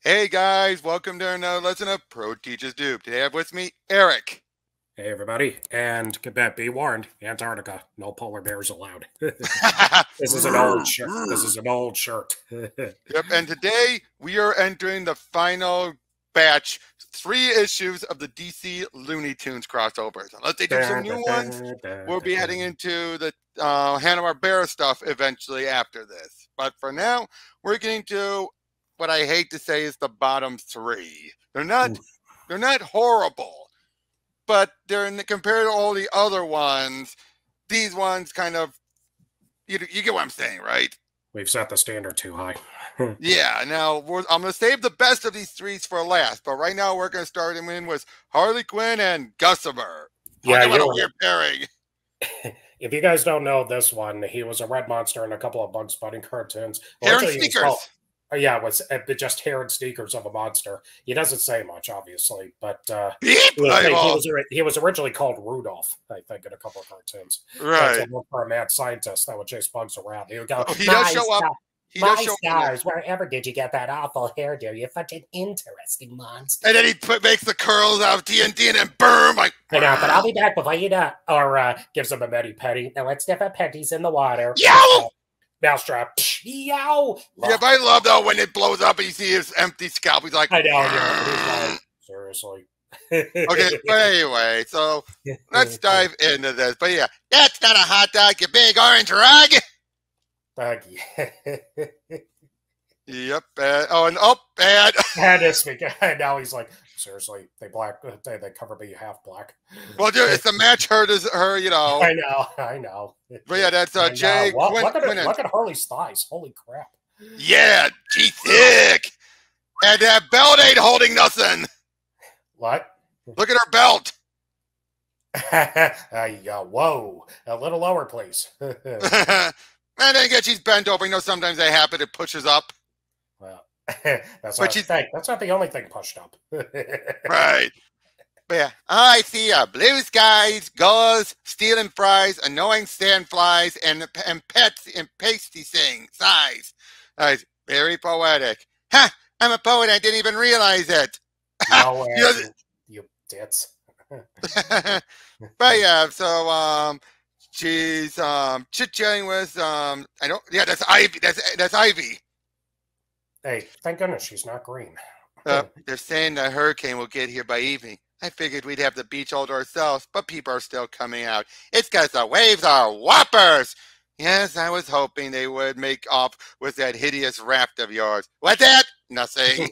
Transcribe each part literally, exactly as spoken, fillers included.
Hey guys, welcome to another lesson of Pro Teachers Dupe. Today I have with me Eric. Hey everybody, and be warned, Antarctica, no polar bears allowed. This is an old shirt. This is an old shirt. Yep, and today we are entering the final batch, three issues of the D C Looney Tunes crossovers. Unless they do some new ones, we'll be heading into the uh, Hanna-Barbera stuff eventually after this. But for now, we're getting to what I hate to say is the bottom three. They're not, they're not horrible, but they're in the, compared to all the other ones, these ones kind of, you, you get what I'm saying, right? We've set the standard too high. Yeah, now we're, I'm going to save the best of these threes for last, but right now we're going to start them in with Harley Quinn and Gossamer. Yeah, what a weird pairing. If you guys don't know this one, he was a red monster in a couple of Bugs Bunny cartoons. Hair and sneakers. Oh, yeah, it was just hair and sneakers of a monster. He doesn't say much, obviously, but uh, he, was, he, was, he was originally called Rudolph, I think, in a couple of cartoons. Right. So for a mad scientist that would chase bugs around. He would go, oh, he does show up. He My does show stars, up wherever did you get that awful hairdo? You're such an interesting monster. And then he put, makes the curls out of T N T and then boom, like. I know, but I'll be back before you know. Or uh, gives him a medi petty. Now let's dip our petties in the water. Yo! Mousetrap. Yow! Yeah, but I love though when it blows up and you see his empty scalp. He's like, I know, yeah. Like, seriously. Okay, but anyway, so let's dive into this. But yeah, that's not a hot dog, you big orange rug. Uh, yeah. Yep. Uh, oh, and oh, bad. And this week, and now he's like, seriously, they black, they, they cover me half black. Well, dude, it's the match her to her, you know. I know, I know. But yeah, that's uh, Jay. What, Quinn, look, at Quinn it, look at Harley's thighs. Holy crap. Yeah, she's thick. And that belt ain't holding nothing. What? Look at her belt. uh, yeah, whoa. A little lower, please. And then again, she's bent over. You know, sometimes they happen. It pushes up. Well, that's not the thing. That's not the only thing pushed up. Right. But yeah, I see uh, blue skies, gulls, stealing fries, annoying sandflies, and and pets and pasty things. Size. Uh, very poetic. Ha! Huh, I'm a poet. I didn't even realize it. No, you, know, you tits. But yeah, so um, she's um chit-chatting with um, I don't. Yeah, that's Ivy. That's that's Ivy. Hey, thank goodness she's not green. Uh, they're saying the hurricane will get here by evening. I figured we'd have the beach all to ourselves, but people are still coming out. It's because the waves are whoppers. Yes, I was hoping they would make off with that hideous raft of yours. What's that? Nothing.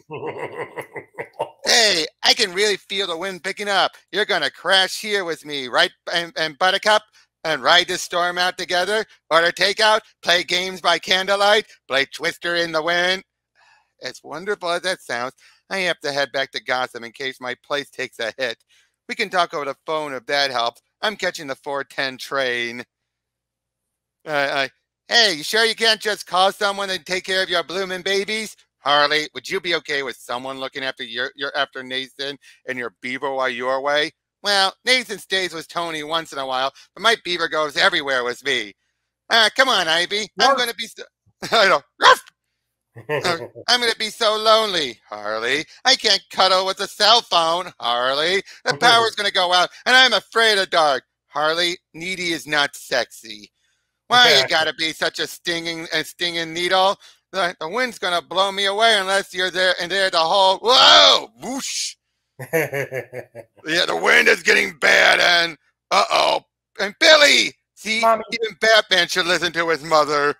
Hey, I can really feel the wind picking up. You're going to crash here with me, right, and, and Buttercup? And ride this storm out together? Order takeout? Play games by candlelight? Play Twister in the wind? As wonderful as that sounds, I have to head back to Gotham in case my place takes a hit. We can talk over the phone if that helps. I'm catching the four ten train. Uh, uh, hey, you sure you can't just call someone and take care of your blooming babies? Harley, would you be okay with someone looking after your, your after Nathan and your beaver while you're away? Well, Nathan stays with Tony once in a while, but my beaver goes everywhere with me. Uh, come on, Ivy. I'm going to be... So I don't... I'm going to be so lonely, Harley. I can't cuddle with a cell phone, Harley. The power's going to go out, and I'm afraid of dark. Harley, needy is not sexy. Why you got to be such a stinging and stinging needle? The, the wind's going to blow me away unless you're there and there the whole... Whoa! Whoosh! Yeah, the wind is getting bad, and... Uh-oh. And Billy! See, Mommy. Even Batman should listen to his mother.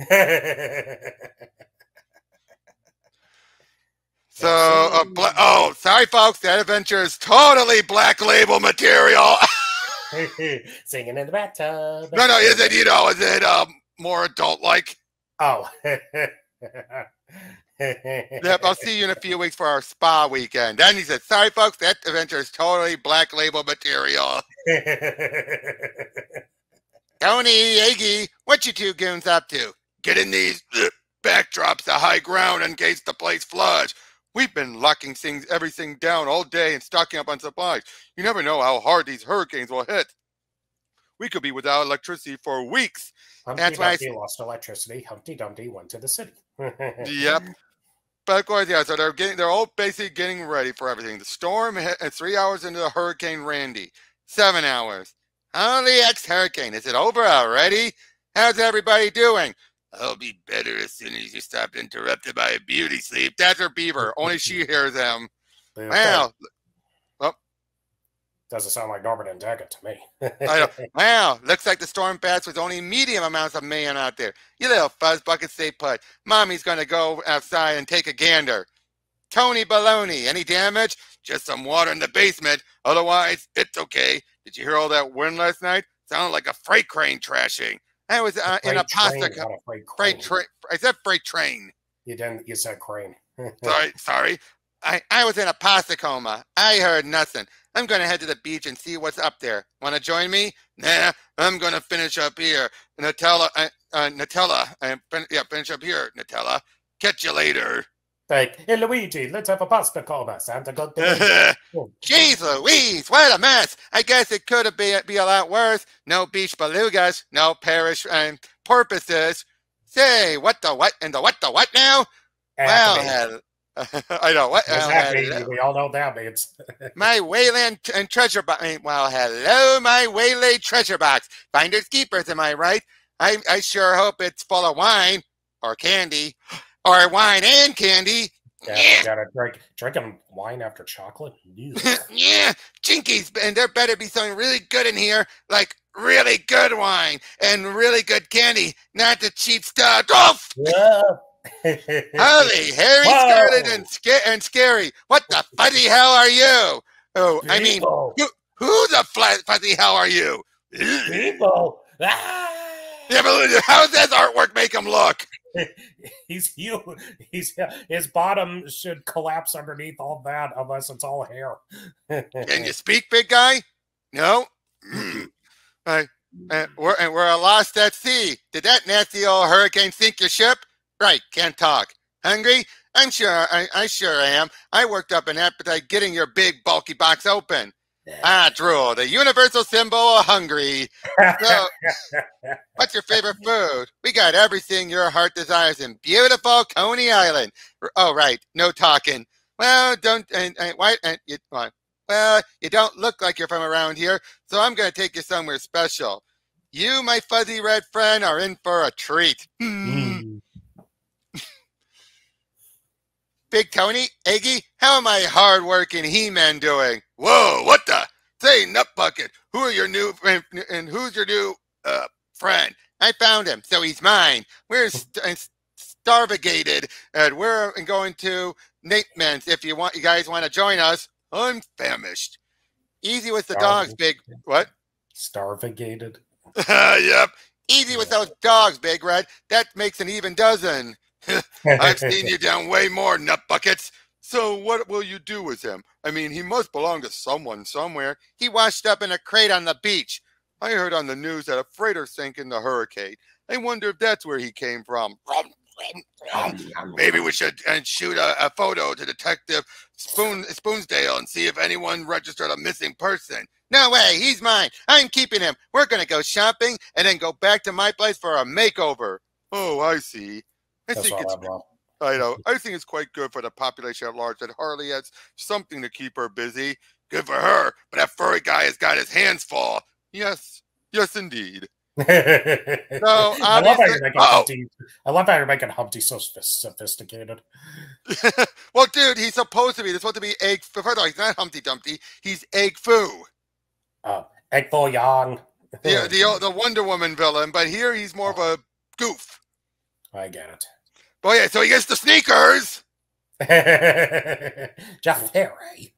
So, uh, oh, sorry, folks. That adventure is totally Black Label material. Singing in the bathtub. No, no, is it, you know, is it um, more adult-like? Oh. Yep, I'll see you in a few weeks for our spa weekend. Then he said, sorry, folks. That adventure is totally Black Label material. Tony, Iggy, what you two goons up to? Getting these uh, backdrops to high ground in case the place floods. We've been locking things, everything down all day and stocking up on supplies. You never know how hard these hurricanes will hit. We could be without electricity for weeks. Humpty That's why Dumpty I lost electricity. Humpty Dumpty went to the city. Yep. but of course, yeah. So they're getting, they're all basically getting ready for everything. The storm hit, it's three hours into the Hurricane Randy. Seven hours. Holy ex-hurricane. Is it over already? How's everybody doing? I'll be better as soon as you stop interrupted by a beauty sleep. That's her Beaver. Only she hears them. Wow. Well, doesn't sound like Norbert and Daggett to me. I know. Wow. Looks like the storm pass was only medium amounts of man out there. You little fuzz bucket, stay put. Mommy's going to go outside and take a gander. Tony Baloney. Any damage? Just some water in the basement. Otherwise, it's okay. Did you hear all that wind last night? Sounded like a freight crane trashing. I was uh, in a pasta train, a freight, freight train. I said freight train. You didn't. You said crane. sorry, sorry. I, I was in a pasta coma. I heard nothing. I'm going to head to the beach and see what's up there. Want to join me? Nah, I'm going to finish up here. Nutella, uh, uh, Nutella. Uh, fin yeah, finish up here, Nutella. Catch you later. Like, hey, Luigi, let's have a pasta coma. Santa got the Jeez Louise, what a mess. I guess it could have be, be a lot worse. No beach belugas, no parish um, porpoises. Say, what the what and the what the what now? Well, I know. What does that mean? We all know what that means. My Wayland and treasure box. Well, hello, my Wayland treasure box. Finders keepers, am I right? I, I sure hope it's full of wine or candy. Or wine and candy. Yeah, yeah. Gotta drink, drinking wine after chocolate. Yeah, jinkies, and there better be something really good in here, like really good wine and really good candy, not the cheap stuff. Oh! Yeah. Holy, hairy, scarlet, and, sca and scary. What the fuzzy hell are you? Oh, I mean, who, who the fuzzy hell are you? People. Ah! Yeah, but how does that artwork make him look? He's huge. He's his bottom should collapse underneath all that, unless it's all hair. Can you speak, big guy? No. uh, uh, we're and we're lost at sea. Did that nasty old hurricane sink your ship? Right. Can't talk. Hungry? I'm sure. I, I sure am. I worked up an appetite getting your big bulky box open. Ah, drool, the universal symbol of hungry. So, what's your favorite food? We got everything your heart desires in beautiful Coney Island. Oh, right, no talking. Well, don't, and, and why, and you, well, you don't look like you're from around here, so I'm going to take you somewhere special. You, my fuzzy red friend, are in for a treat. Mm. Big Tony, Eggy, how am I hard-working He-Man doing? Whoa, what the? Say, Nut Bucket, who are your new, and, and who's your new uh, friend? I found him, so he's mine. We're st starvigated, and we're going to Nateman's. If you want, you guys want to join us, I'm famished. Easy with the dogs, Big, what? Starvigated? Yep, easy with those dogs, Big Red. That makes an even dozen. I've seen you down way more, nut buckets. So what will you do with him? I mean, he must belong to someone somewhere. He washed up in a crate on the beach. I heard on the news that a freighter sank in the hurricane. I wonder if that's where he came from. Maybe we should uh, shoot a, a photo to Detective Spoon, Spoonsdale and see if anyone registered a missing person. No way, he's mine. I'm keeping him. We're going to go shopping and then go back to my place for a makeover. Oh, I see. I That's think it's, I know. I think it's quite good for the population at large that Harley has something to keep her busy. Good for her, but that furry guy has got his hands full. Yes, yes, indeed. So I love how you're making oh. Humpty. I love how you're making Humpty so sophisticated. Well, dude, he's supposed to be. They're supposed to be egg. First of all, he's not Humpty Dumpty. He's Egg Foo. Oh, Egg Foo Yang. Yeah, the the Wonder Woman villain, but here he's more of a goof. I get it. Oh yeah, so he gets the sneakers. Jafari.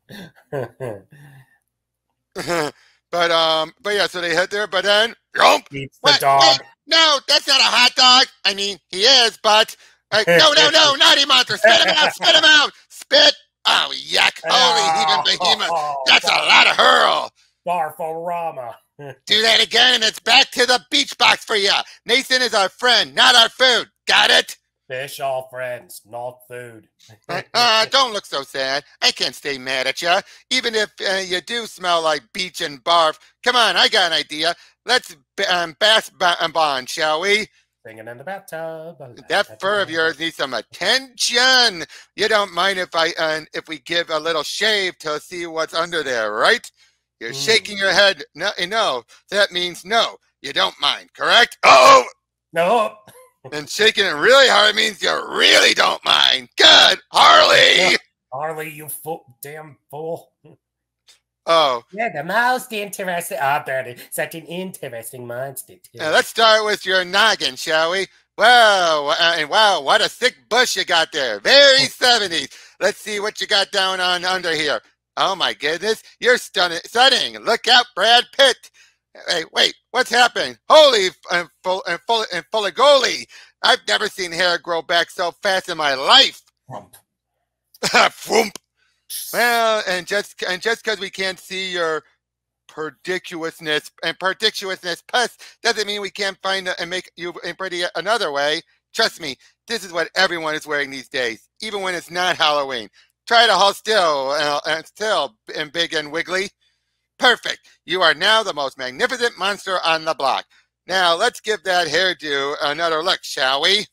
But um, but yeah, so they head there, but then yump, eats the dog. Wait, no, that's not a hot dog. I mean, he is, but uh, no, no, no, naughty monster, spit him out, spit him out, spit. Oh yuck! Holy even behemoth, that's a lot of hurl. Barforama. Do that again, and it's back to the beach box for you. Nathan is our friend, not our food. Got it? Fish all friends, not food. uh, don't look so sad. I can't stay mad at you, even if uh, you do smell like beach and barf. Come on, I got an idea. Let's um, bass bond, shall we? Singing in the bathtub. That fur of yours needs some attention. You don't mind if I uh, if we give a little shave to see what's under there, right? You're mm. shaking your head. No, no. That means no. You don't mind, correct? Oh no. And shaking it really hard means you really don't mind. Good, Harley. Harley, you fool, damn fool. Oh. Yeah, the most interesting. Oh, Bertie, such an interesting monster, too. Now, let's start with your noggin, shall we? Wow, uh, and wow, what a thick bush you got there. Very seventies. Let's see what you got down on under here. Oh, my goodness. You're stunning. stunning. Look out, Brad Pitt. Hey, wait, what's happening? Holy and full and full and full of goalie. I've never seen hair grow back so fast in my life. Frump. Frump. Well, and just and just because we can't see your perdiciousness and perdiciousness plus doesn't mean we can't find a, and make you pretty another way. Trust me, this is what everyone is wearing these days, even when it's not Halloween. Try to hold still uh, and still and big and wiggly. Perfect. You are now the most magnificent monster on the block. Now let's give that hairdo another look, shall we?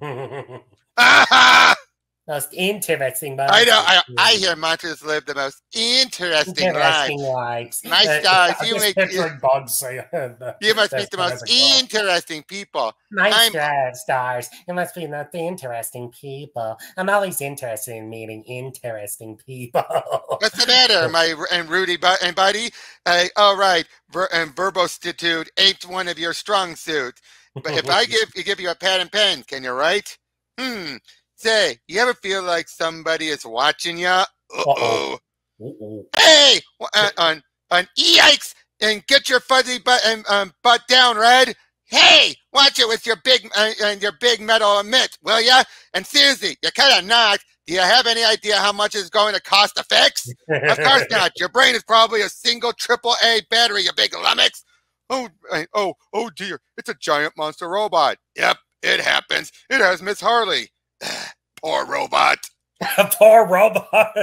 Ah! Most interesting. I know. I, I hear monsters live the most interesting, interesting lives. lives. Nice uh, guys. I'm you just make picturing bugs saying that. You must meet the most interesting people. Nice uh, stars. It must be not the interesting people. I'm always interested in meeting interesting people. What's the matter, my and Rudy and Buddy? Uh, all right, Ver, and Verbostitude ain't one of your strong suits. But if I give you give you a pad and pen, can you write? Hmm. Say, you ever feel like somebody is watching you? Uh-oh. Uh-oh. Hey, uh, on on yikes! And get your fuzzy butt and um, butt down, Red. Hey, watch it with your big uh, and your big metal mitt, will ya? And seriously, you kind of knocked. Do you have any idea how much it's going to cost to fix? Of course not. Your brain is probably a single triple A battery, you big lummox. Oh, oh, oh dear! It's a giant monster robot. Yep, it happens. It has Miss Harley. Poor robot. Poor robot.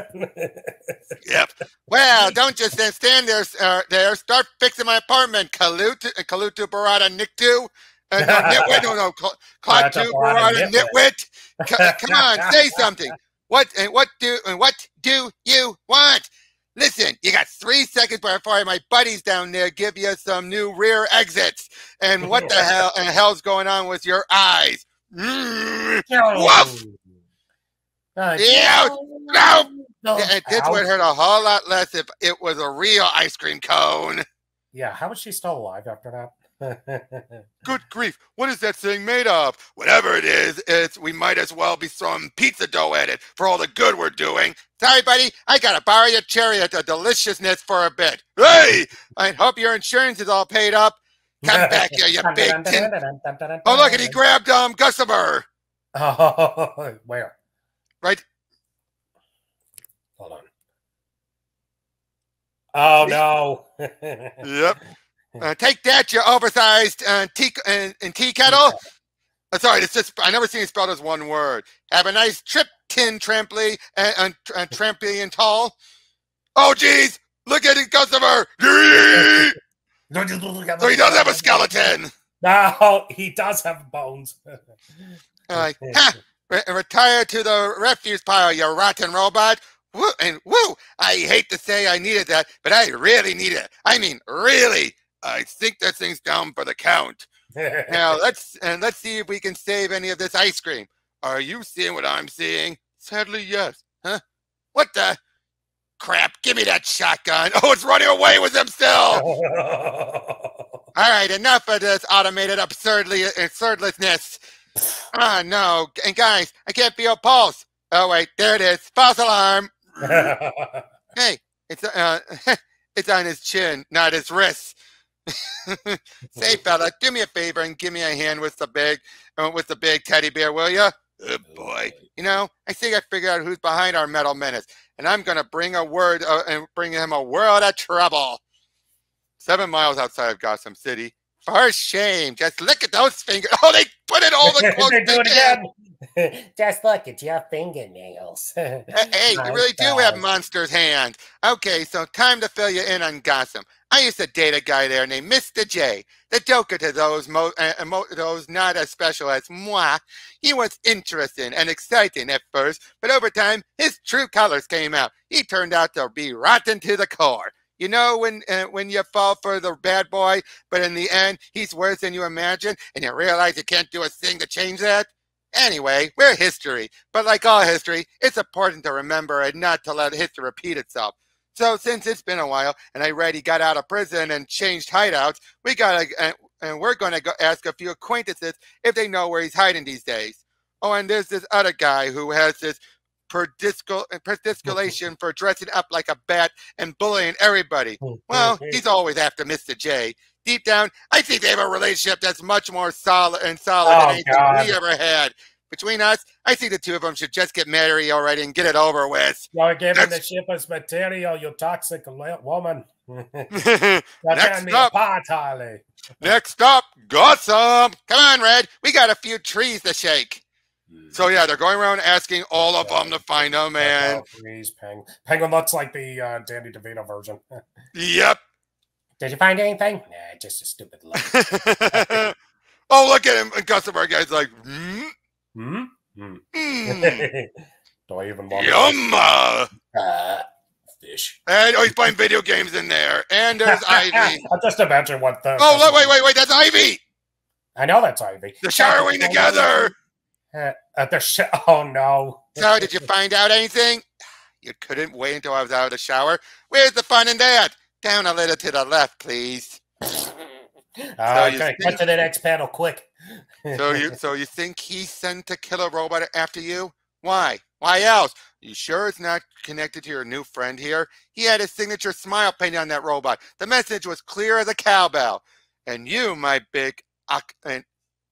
Yep. Well, don't just stand there. Uh, there. Start fixing my apartment. Kalut, Kalutu, Barada, Niktu. Uh, no, nitwit. No, no. Klatu, Barada, Nitwit. Come on, say something. What and what do and what do you want? Listen, you got three seconds before my buddies down there give you some new rear exits. And what the hell and hell's going on with your eyes? Mm. Woof! Uh, yeah, no! no. And this would hurt a whole lot less if it was a real ice cream cone. Yeah, how is she still alive after that? Good grief, what is that thing made of? Whatever it is, it's we might as well be throwing pizza dough at it for all the good we're doing. Sorry, buddy, I gotta borrow your chariot of deliciousness for a bit. Hey, I hope your insurance is all paid up. Come back here, you big tin. Oh, look, and he grabbed um Gossamer. Oh, where? Right. Hold on. Oh no. Yep. Uh, take that, you oversized uh, tea and, and tea kettle. Uh, sorry, it's just I never seen it spelled as one word. Have a nice trip, tin trampoline and, and, and trampoline tall. Oh, geez, look at it, Gossamer. So he does have a skeleton. No, he does have bones. Like, ha! Re retire to the refuse pile, you rotten robot. Woo, and woo! I hate to say I needed that, but I really need it. I mean, really. I think that thing's down for the count. Now let's and let's see if we can save any of this ice cream. Are you seeing what I'm seeing? Sadly, yes. Huh? What the crap? Give me that shotgun. Oh, it's running away with him still. All right, enough of this automated absurdly absurdlessness. Ah, oh, no. And guys, I can't feel pulse. Oh, wait, there it is. False alarm. Hey, it's uh, it's on his chin, not his wrist. Say, fella, do me a favor and give me a hand with the big, uh, with the big teddy bear, will you? Oh, boy. You know, I think I figured out who's behind our metal menace, and I'm going to bring a word uh, and bring him a world of trouble. Seven miles outside of Gotham City. For shame. Just look at those fingers. Oh, they put it all the close. They do it again. Just look at your fingernails. Hey, hey, you really do have monster's hands. Okay, so time to fill you in on Gossamer. I used to date a guy there named Mister J, the joker to those mo uh, mo those not as special as moi. He was interesting and exciting at first, but over time, his true colors came out. He turned out to be rotten to the core. You know when uh, when you fall for the bad boy, but in the end, he's worse than you imagine, and you realize you can't do a thing to change that? Anyway, we're history, but like all history, it's important to remember and not to let history repeat itself. So since it's been a while, and I read he got out of prison and changed hideouts, we gotta, uh, and we're gonna go ask a few acquaintances if they know where he's hiding these days. Oh, and there's this other guy who has this predisculation for dressing up like a bat and bullying everybody. Well, he's always after Mister J. Deep down, I think they have a relationship that's much more solid and solid oh, than anything God. we ever had. Between us, I think the two of them should just get married already and get it over with. You're giving the ship as material, you toxic woman. Next up, apart, Harley. Next up, Gossamer. Come on, Red. We got a few trees to shake. So yeah, they're going around asking all of them to find them, man. Trees, Penguin. Penguin looks like the uh, Danny DeVito version. Yep. Did you find anything? Nah, just a stupid look. Oh, look at him. And Gossamer guy's like, hmm? Hmm? Hmm. Mm. Do I even want Yum! Uh, fish? And oh, he's playing video games in there. And there's Ivy. I'll just imagine what the... Oh, look, wait, wait, wait. That's Ivy. I know that's Ivy. They're showering together. Uh, uh, they're sh oh, no. So, did you find out anything? You couldn't wait until I was out of the shower. Where's the fun in that? Down a little to the left, please. Uh, So you okay, think- cut to the next panel, quick. So you, so you think he sent to kill a robot after you? Why? Why else? You sure it's not connected to your new friend here? He had his signature smile painted on that robot. The message was clear as a cowbell. And you, my big ak and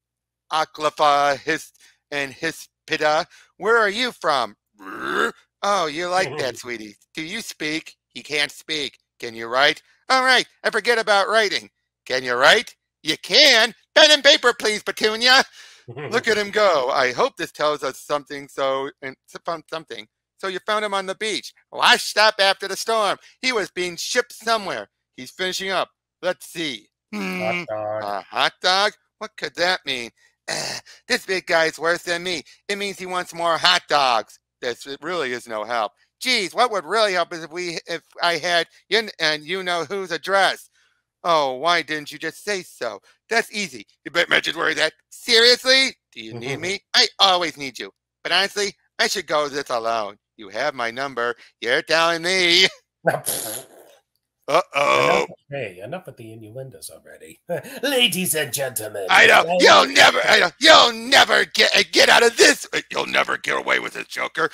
Aklafa his and Hispida, where are you from? Oh, you like that, sweetie. Do you speak? He can't speak. Can you write? All right, I forget about writing. Can you write? You can. Pen and paper, please, Petunia. Look at him go. I hope this tells us something. So, and found something. So you found him on the beach, washed up after the storm. He was being shipped somewhere. He's finishing up. Let's see. Hmm, Hot dog. a hot dog? What could that mean? Uh, this big guy's worse than me. It means he wants more hot dogs. This it really is no help. Geez, what would really help is if we, if I had you and you know whose address. Oh, why didn't you just say so? That's easy. You bet mentioned where that. Seriously? Do you need me? I always need you. But honestly, I should go this alone. You have my number. You're telling me. Uh-oh. Enough, hey, enough with the innuendos already. Ladies and gentlemen. I know. You'll never, I know. You'll never get get out of this. You'll never get away with this, Joker.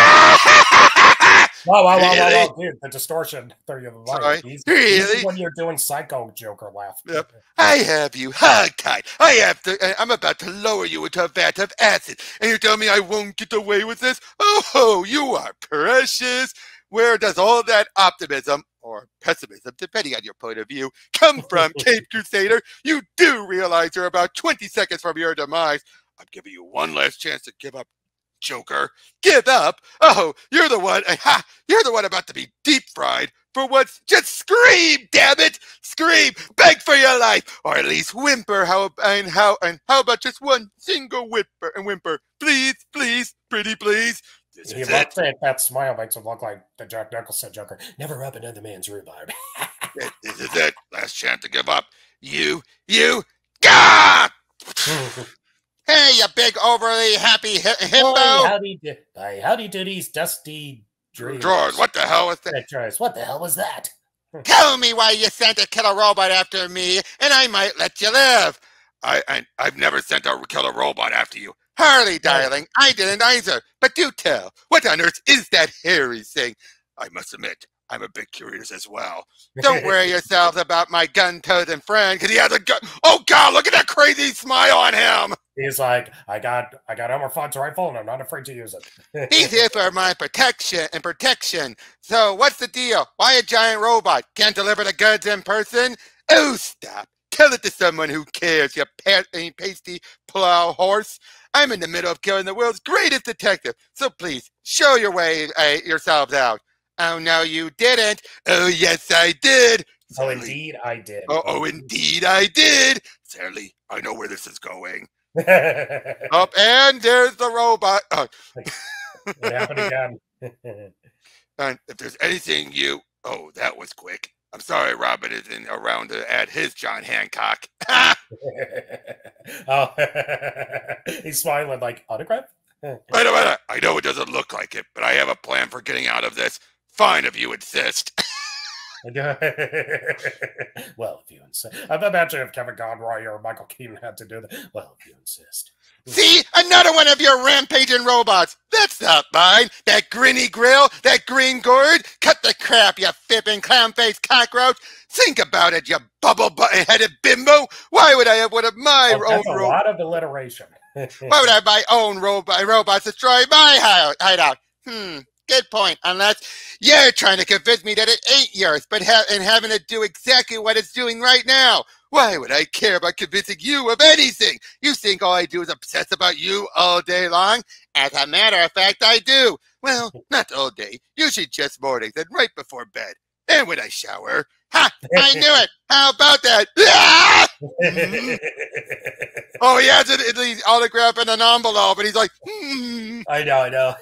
Whoa, whoa, whoa, whoa, Really? whoa, dude, the distortion through your Sorry, light. Easy. really? Easy when you're doing psycho Joker laugh. Yep. I have you hogtied. I have to. I'm about to lower you into a vat of acid, and you tell me I won't get away with this? Oh, you are precious. Where does all that optimism or pessimism, depending on your point of view, come from, Cape Crusader? You do realize you're about twenty seconds from your demise. I'm giving you one last chance to give up, Joker. Give up? Oh, you're the one. Ha! You're the one about to be deep fried. For once, just scream, damn it! Scream, beg for your life, or at least whimper. How and how and how about just one single whimper and whimper, please, please, pretty please. This He is loves it. it. That smile makes him look like the Jack Nicholson Joker. Never rub another man's rhubarb. This is it. Last chance to give up. You, you, gah! Hey, you big overly happy hi- himbo! Boy, howdy, do, boy, howdy do these dusty dreams. George, what the hell was that? That Drawers, what the hell was that? Tell me why you sent a killer robot after me, and I might let you live. I, I I've never sent a killer robot after you. Harley, darling, I didn't either. But do tell, what on earth is that hairy thing? I must admit, I'm a bit curious as well. Don't worry yourselves about my gun-toting friend, because he has a gun. Oh, God, look at that crazy smile on him. He's like, I got I got Elmer Fudd's rifle, and I'm not afraid to use it. He's here for my protection and protection. So what's the deal? Why a giant robot? Can't deliver the goods in person? Oh, stop. Tell it to someone who cares, you pat pasty plow horse. I'm in the middle of killing the world's greatest detective, so please, show your way uh, yourselves out. Oh, no, you didn't. Oh, yes, I did. Oh, indeed, I did. Oh, oh, indeed, I did. Sally, I know where this is going. Up, and there's the robot. Oh. It happened again. And if there's anything you... Oh, that was quick. I'm sorry Robin isn't around to add his John Hancock. Oh, he's smiling like, autograph? Wait a minute. I know it doesn't look like it, but I have a plan for getting out of this. Fine if you insist. Well, if you insist. I'm imagining if Kevin Conroy or Michael Keaton had to do that. Well, if you insist. See? Another one of your rampaging robots. That's not mine. That grinny grill, that green gourd. Cut the crap, you fipping clown-faced cockroach. Think about it, you bubble-button-headed bimbo. Why would I have one of my Oh, that's own a robots? lot of alliteration. Why would I have my own robot robots destroy my hi- hideout? Hmm. Good point. Unless you're trying to convince me that it ain't yours, but ha and having it do exactly what it's doing right now. Why would I care about convincing you of anything? You think all I do is obsess about you all day long? As a matter of fact, I do. Well, not all day. Usually just mornings and right before bed. And when I shower. Ha! I knew it! How about that? Ah! Oh, he has it in the autograph in an envelope, and he's like, hmm. I know, I know.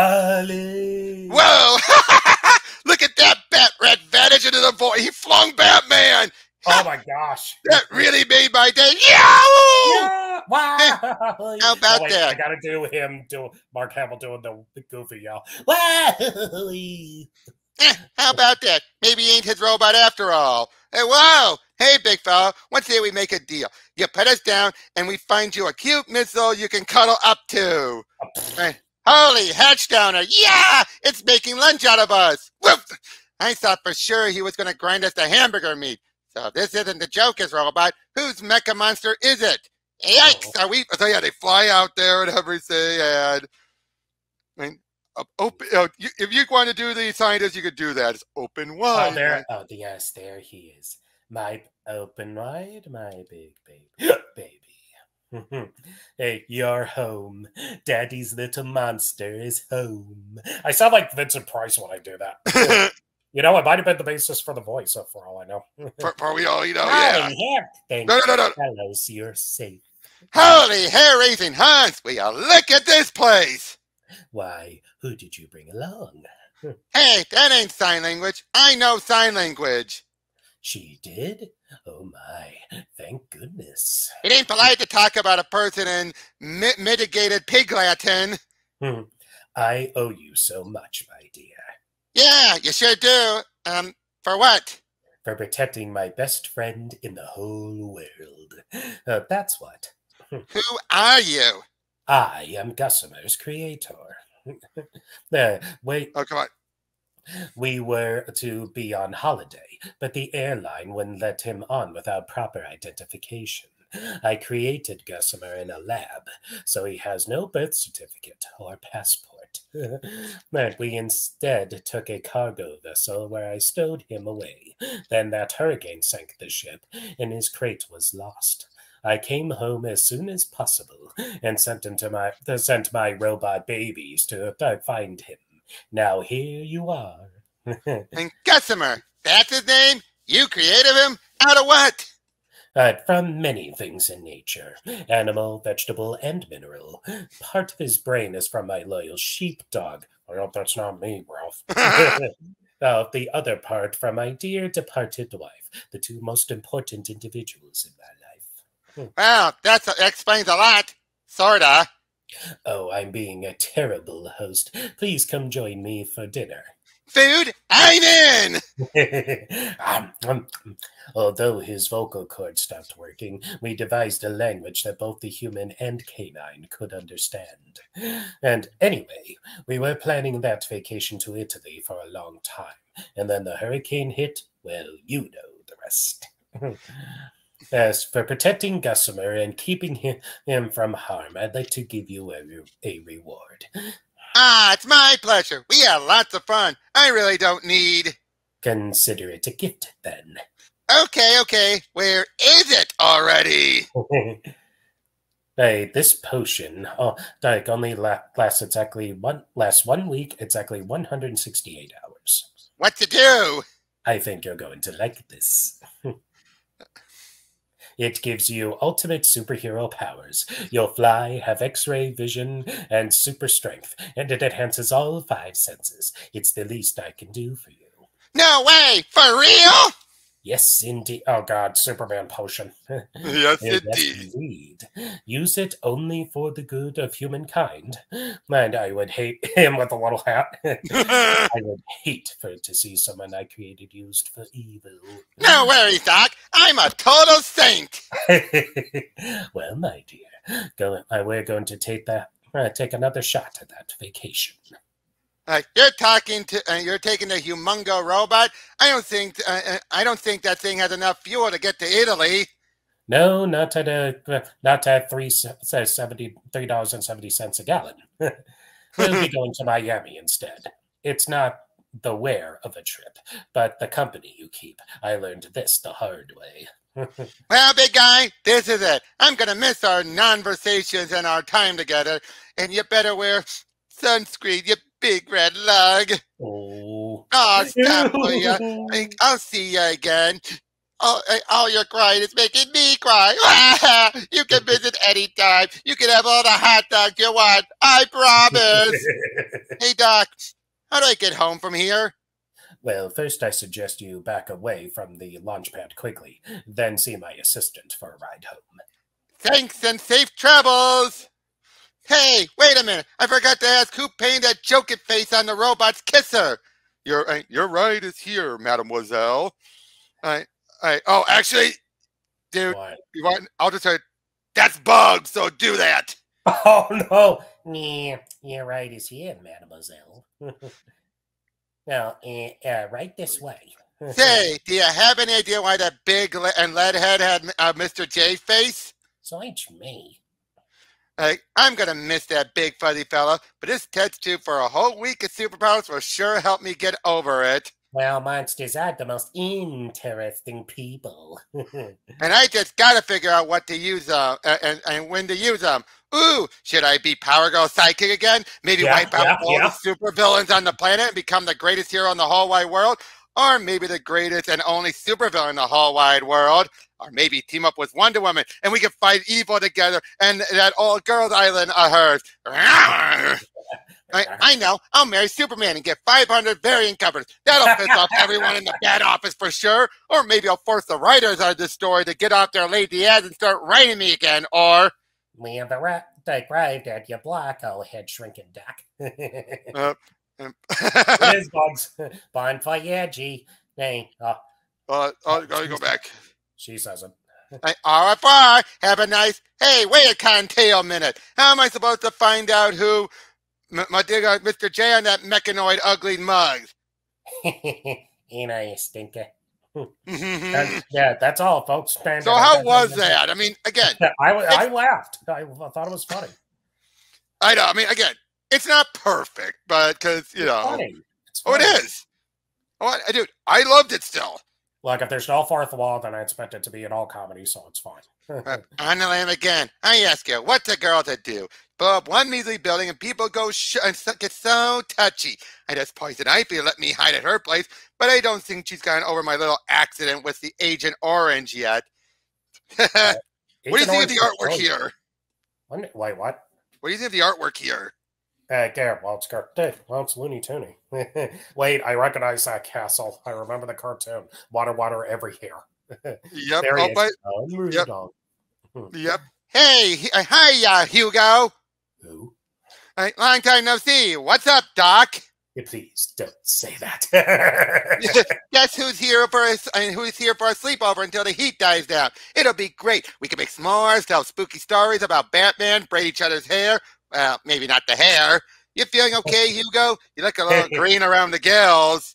Ali. Whoa! Look at that bat rat vanish into the void. He flung Batman. Oh my gosh. That really made my day. Yow! Yeah. Wow. How about oh, wait, that? I gotta do him, do Mark Hamill doing the, the goofy yell. Wow. Eh, how about that? Maybe he ain't his robot after all. Hey, whoa! Hey, big fella, what say we make a deal? You put us down, and we find you a cute missile you can cuddle up to. Eh, holy hatchdowner! Yeah! It's making lunch out of us! Woof! I thought for sure he was going to grind us to hamburger meat. So if this isn't the Joker's robot, whose mecha monster is it? Yikes! Oh. Are we? So yeah, they fly out there and everything, and I mean, uh, open. Uh, you, if you want to do the scientist, you could do that. It's open wide. Oh, there. Oh, yes, there he is. My open wide, my big baby. Baby. Hey, you're home. Daddy's little monster is home. I sound like Vincent Price when I do that. You know, it might have been the basis for the voice, uh, for all I know. for, for we all, you know, Holy yeah. hair. Thank No, no, no, no. Fellows, you're safe. Holy hair-raising Hans! Will you look at this place? Why, who did you bring along? Hey, that ain't sign language. I know sign language. She did? Oh my, thank goodness. It ain't polite to talk about a person in mi mitigated pig Latin. Hmm. I owe you so much, my dear. Yeah, you sure do. Um, for what? For protecting my best friend in the whole world. Uh, that's what. Who are you? I am Gossamer's creator. uh, wait, Oh, come on. we were to be on holiday, but the airline wouldn't let him on without proper identification. I created Gossamer in a lab, so he has no birth certificate or passport. But we instead took a cargo vessel where I stowed him away. Then that hurricane sank the ship, and his crate was lost. I came home as soon as possible and sent him to my uh, sent my robot babies to uh, find him. Now here you are. And Gossamer, that's his name? You created him? Out of what? Uh, from many things in nature, animal, vegetable, and mineral. Part of his brain is from my loyal sheepdog. I hope that's not me, Ralph. uh, the other part from my dear departed wife, the two most important individuals in my life. Well, that's, that explains a lot. Sorta. Oh, I'm being a terrible host. Please come join me for dinner. Food? I'm in! um, um, although his vocal cord stopped working, we devised a language that both the human and canine could understand. And anyway, we were planning that vacation to Italy for a long time, and then the hurricane hit. Well, you know the rest. As for protecting Gossamer and keeping him, him from harm, I'd like to give you a, a reward. Ah, it's my pleasure. We had lots of fun. I really don't need... Consider it a gift, then. Okay, okay. Where is it already? Hey, this potion, oh, like only la lasts exactly one lasts one week, exactly one hundred sixty-eight hours. What to do? I think you're going to like this. It gives you ultimate superhero powers. You'll fly, have X-ray vision, and super strength, and it enhances all five senses. It's the least I can do for you. No way! For real? Yes, indeed. Oh, God, Superman potion. Yes, Yes, indeed. indeed. Use it only for the good of humankind. And I would hate him with a little hat. I would hate for to see someone I created used for evil. No worries, Doc. I'm a total saint. Well, my dear, go, uh, we're going to take that. Uh, take another shot at that vacation. Uh, you're talking to. Uh, you're taking the humongo robot. I don't think. Uh, uh, I don't think that thing has enough fuel to get to Italy. No, not at a, uh, not at three says seventy three dollars and seventy cents a gallon. We'll be going to Miami instead. It's not the where of a trip, but the company you keep. I learned this the hard way. Well, big guy, this is it. I'm gonna miss our conversations and our time together, and you better wear sunscreen, you big red lug. Oh, Oh, stop, will ya? I- I'll see you again. Oh, I- all your crying is making me cry. You can visit anytime. You can have all the hot dogs you want. I promise. Hey, Doc, how do I get home from here? Well, first I suggest you back away from the launch pad quickly, then see my assistant for a ride home. Thanks and safe travels. Hey, wait a minute. I forgot to ask who painted that joking face on the robot's kisser. Your, uh, your ride is here, mademoiselle. I, I, oh, actually, dude, What? you want, I'll just say, that's Bugs, so do that. Oh, no. Yeah, your ride is here, mademoiselle. Now, uh, uh, right this way. Say, do you have any idea why that big le and lead head had uh, Mister J face? So it's me. Like, I'm gonna miss that big fuzzy fella, but this test tube for a whole week of superpowers will sure help me get over it. Well, monsters are the most interesting people. And I just gotta figure out what to use them uh, and, and when to use them. Ooh, should I be Power Girl Sidekick again? Maybe Yeah, wipe out yeah, all yeah. the supervillains on the planet and become the greatest hero in the whole wide world? Or maybe the greatest and only supervillain in the whole wide world? Or maybe team up with Wonder Woman and we can fight evil together and that all girls island of hers. I, I know. I'll marry Superman and get five hundred variant covers. That'll piss off everyone in the bad office for sure. Or maybe I'll force the writers of this story to get off their lazy ass and start writing me again. Or We have arri- arrived at your block, oh head shrinking duck. uh, It is Bugs. Bonfire, G. Hey, oh, uh, I'll, I'll go back. she says it. I, au revoir. Have a nice. Hey, wait a contail minute. How am I supposed to find out who m my dear Mister J on that mechanoid ugly mug? You know, you stinker. And, yeah, that's all, folks. Stand So how was that? I mean, again, I, I laughed. I, I thought it was funny. I know. I mean, again, it's not perfect, but because you It's know, funny. It's oh, it funny. is. Oh, I, dude, I loved it still. Like, if there's no fourth wall, then I expect it to be an all comedy, so it's fine. Uh, on the lamb again. I ask you, what's a girl to do? Blow up one measly building and people go sh and so, get so touchy. I just poison Ivy and let me hide at her place, but I don't think she's gotten over my little accident with the Agent Orange yet. uh, What do you think of the Orange artwork was here? Wait, what? What do you think of the artwork here? Uh, Garrett, well, it's, Gar- Dude, well, it's Looney Tunes. Wait, I recognize that castle. I remember the cartoon. Water, water, every hair. Yep. There he Oh, is. but, Um, Yep. dog. yep. Hey, he- uh, hi, uh, Hugo. Who? Uh, long time no see. What's up, Doc? Yeah, please don't say that. Guess who's here for a, uh, who's here for a sleepover until the heat dies down? It'll be great. We can make s'mores, tell spooky stories about Batman, braid each other's hair. Well, maybe not the hair. You feeling okay, Hugo? You look a little green around the gills.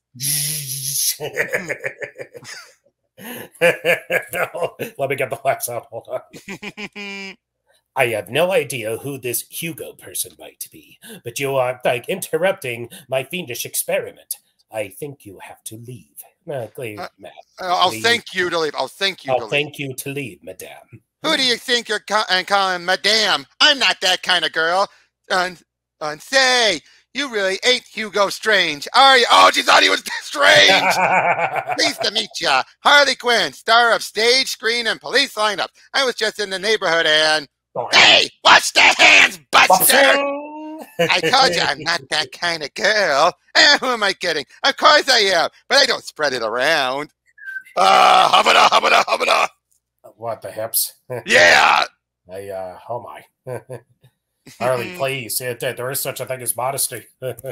Let me get the wax out. Hold on. I have no idea who this Hugo person might be, but you are like interrupting my fiendish experiment. I think you have to leave. Uh, leave, Uh, Matt. I'll Leave. thank you to leave. I'll thank you I'll to leave. thank you to leave, madame. Who do you think you're ca- and calling madame? I'm not that kind of girl. And, and say, you really ain't Hugo Strange, are you? Oh, she thought he was strange. Pleased to meet ya. Harley Quinn, star of stage, screen, and police lineup. I was just in the neighborhood and... Hey, watch the hands, Buster! I told you I'm not that kind of girl. Eh, who am I kidding? Of course I am, but I don't spread it around. Ah, uh, hubba-da, hubba-da, hubba-da. What the hips? Yeah! I, uh, oh my. Harley, please. It, there is such a thing as modesty.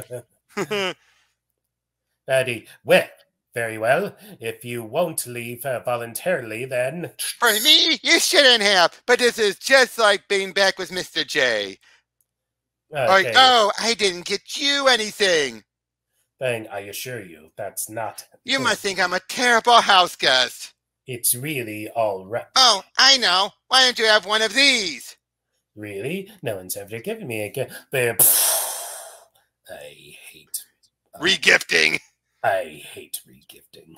Eddie, well, very well. If you won't leave uh, voluntarily, then... For me, you shouldn't have, but this is just like being back with Mister J. Okay. Like, oh, I didn't get you anything. Then I assure you, that's not... You must think I'm a terrible house guest. It's really all right. Oh, I know. Why don't you have one of these? Really? No one's ever given me a gift. I hate... Uh, Regifting. I hate regifting.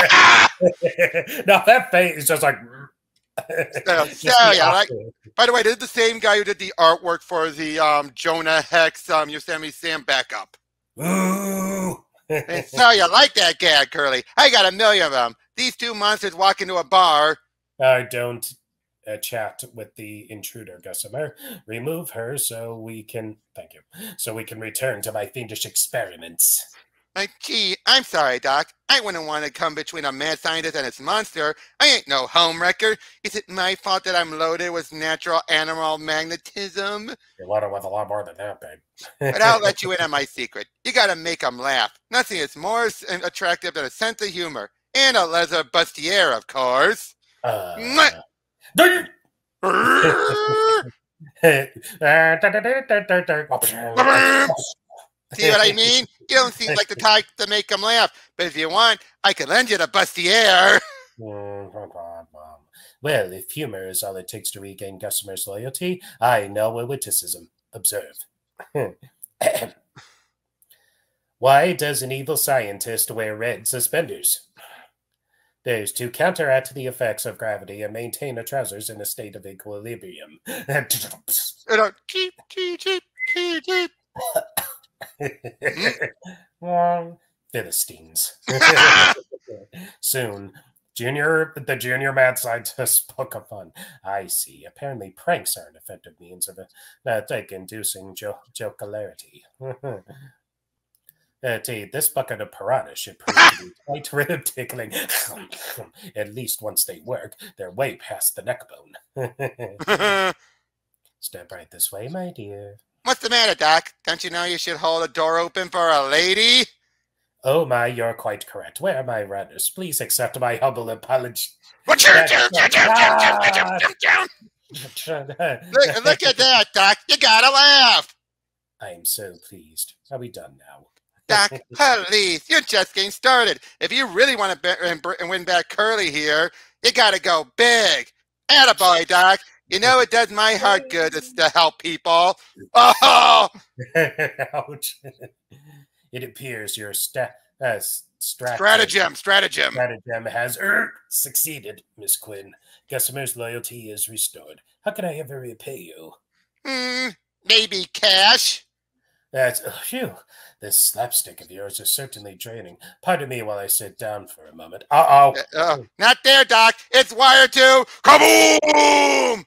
No, that face is just like... so, so, yeah, like, by the way, this is the same guy who did the artwork for the um, Jonah Hex um, Yosemite Sam backup. Ooh. And so you like that gag, Curly. I got a million of them. These two monsters walk into a bar. I don't uh, chat with the intruder, Gossamer. Remove her so we can... Thank you. So we can return to my fiendish experiments. Like, gee, I'm sorry, Doc. I wouldn't want to come between a mad scientist and its monster. I ain't no homewrecker. Is it my fault that I'm loaded with natural animal magnetism? You're loaded with a lot more than that, babe. But I'll let you in on my secret. You gotta make them laugh. Nothing is more attractive than a sense of humor. And a leather bustier, of course. Uh... See what I mean? You don't seem like the type to make them laugh. But if you want, I can lend you the bustier. Well, if humor is all it takes to regain customers' loyalty, I know a witticism. Observe. Why does an evil scientist wear red suspenders? There's to counteract the effects of gravity and maintain the trousers in a state of equilibrium. Cheep, cheep, cheep, cheep, cheep. Philistines. Soon, Junior, the junior mad scientist spoke of fun. I see. Apparently, pranks are an effective means of uh, like inducing jo jocularity. Uh, gee, this bucket of piranha should prove to be quite rib tickling. At least once they work, they're way past the neck bone. Step right this way, my dear. What's the matter, Doc? Don't you know you should hold a door open for a lady? Oh my, you're quite correct. Where are my runners? Please accept my humble apology. Look, look at that, Doc. You gotta laugh. I'm so pleased. Are we done now? Doc, please, you're just getting started. If you really want to win back Curly here, you gotta go big. Attaboy, Doc. You know it does my heart good to, to help people. Oh! Ouch. It appears your sta uh, stratagem, stratagem, stratagem has er, succeeded, Miss Quinn. Gossamer's loyalty is restored. How can I ever repay you? Hmm, maybe cash. That's, oh, phew. This slapstick of yours is certainly draining. Pardon me while I sit down for a moment. Uh-oh. Uh, uh, not there, Doc. It's wired to kaboom!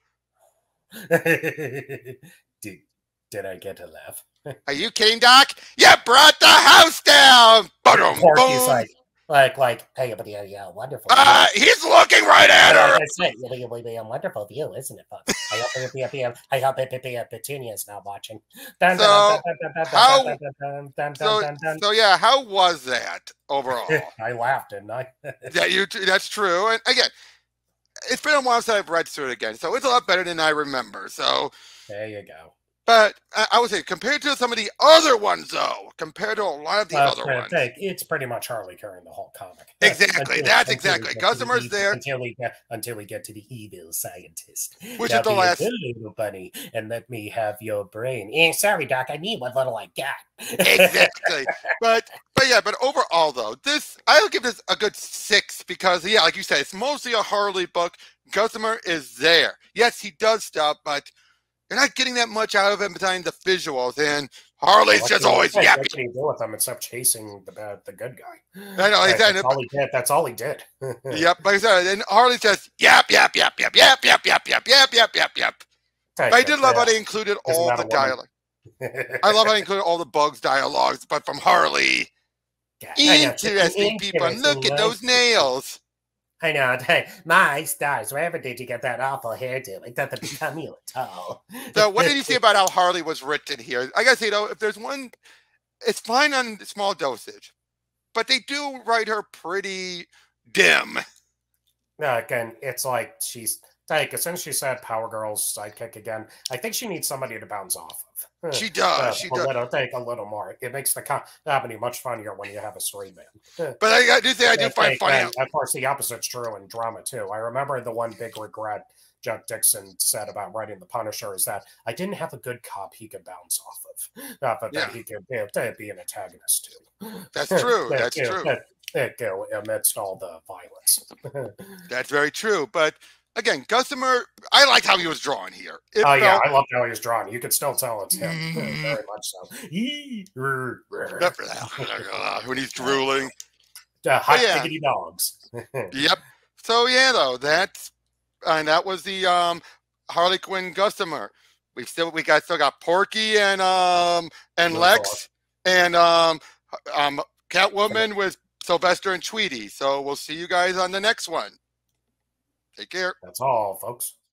did, did I get a laugh? Are you kidding, Doc? You brought the house down! Boom, Porky's like, like, like, hey, but yeah, yeah, wonderful. Uh, he's looking right at her! That's it. It'll be a wonderful view, isn't it, folks? I hope it be a I hope it be a Petunia's now watching. So, how, so, so, yeah, how was that overall? I laughed, didn't I? Yeah, you, that's true. And again, it's been a while since I've read through it again, so it's a lot better than I remember. So there you go. But I, I would say compared to some of the other ones, though, compared to a lot of the uh, other uh, ones, take, it's pretty much Harley carrying the whole comic. exactly. until, That's until exactly. Gossamer's evil, there until we get until we get to the evil scientist. Which now is the be last. a good little bunny and let me have your brain. Eh, sorry, Doc. I need what little I got. Exactly. But but yeah. But overall, though, this I'll give this a good six because yeah, like you said, it's mostly a Harley book. Gossamer is there. Yes, he does stuff, but you're not getting that much out of him behind the visuals. And Harley's Well, just what always can, yapping. what can he do with them except chasing the bad, the good guy? I know. Right, Exactly. that's all he did. That's all he did. Yep. Like I said, and Harley's just yap yap yap yap yap yap yap yap yap yap yap yap. But I did love how they included all the dialogue. I love how they included all the Bugs dialogues, but from Harley. Yeah, Interesting people. And look at those nails. I know. Hey, my stars, wherever did you get that awful hairdo? It doesn't become you at all. So what did you say about how Harley was written here? I gotta say, though, if there's one, it's fine on small dosage, but they do write her pretty dim. No, again, it's like she's like, since she said Power Girl's sidekick again, I think she needs somebody to bounce off of. She does. Uh, she a does. Little, take a little more. It makes the comedy much funnier when you have a straight man. But I, I do say I do find funny. And of course, the opposite's true in drama too. I remember the one big regret Chuck Dixon said about writing The Punisher is that I didn't have a good cop he could bounce off of, uh, but Yeah. that he could be, be an antagonist too. That's true. that, That's you know, true. That, that, you know, amidst all the violence. That's very true. But again, Gossamer, I liked how he was drawn here. It oh felt, yeah, I loved how he was drawn. You could still tell it's him, Mm. very much so. when he's drooling. Uh, hot yeah. diggity dogs. Yep. So yeah, though that's and that was the um, Harley Quinn Gossamer. We still we got still got Porky and um and No Lex thought. and um um Catwoman with Sylvester and Tweety. So we'll see you guys on the next one. Take care. That's all, folks.